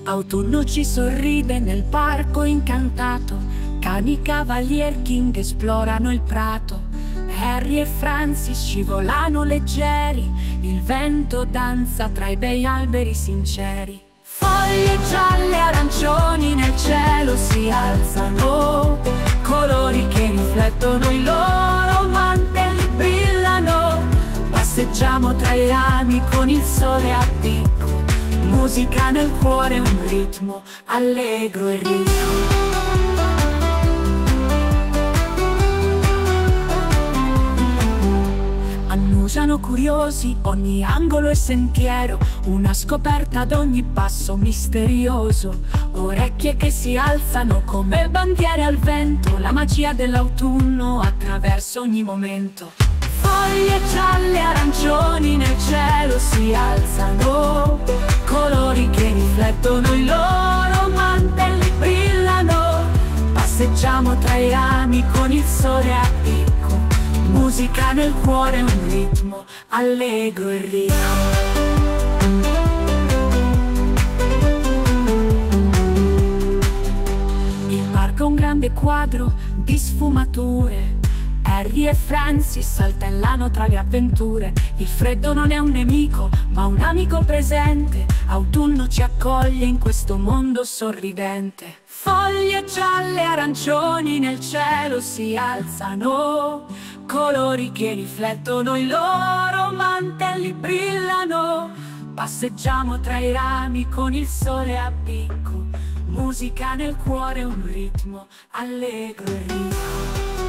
Autunno ci sorride nel parco incantato, cani, cavalier, King esplorano il prato. Harry e Francis scivolano leggeri, il vento danza tra i bei alberi sinceri. Foglie gialle, arancioni nel cielo si alzano, colori che riflettono i loro mantelli brillano. Passeggiamo tra i rami con il sole a picco, musica nel cuore, un ritmo allegro e ricco. Annusano curiosi ogni angolo e sentiero, una scoperta ad ogni passo misterioso. Orecchie che si alzano come bandiere al vento, la magia dell'autunno attraverso ogni momento. Foglie gialle, arancioni nel cielo si alzano, colori che riflettono i loro mantelli brillano. Passeggiamo tra i rami con il sole a picco, musica nel cuore, un ritmo allegro e ricco. Il parco è un grande quadro di sfumature, Harry e Francis saltellano tra le avventure. Il freddo non è un nemico, ma un amico presente. Autunno ci accoglie in questo mondo sorridente. Foglie gialle, arancioni nel cielo si alzano, colori che riflettono i loro mantelli brillano. Passeggiamo tra i rami con il sole a picco, musica nel cuore, un ritmo allegro e ricco.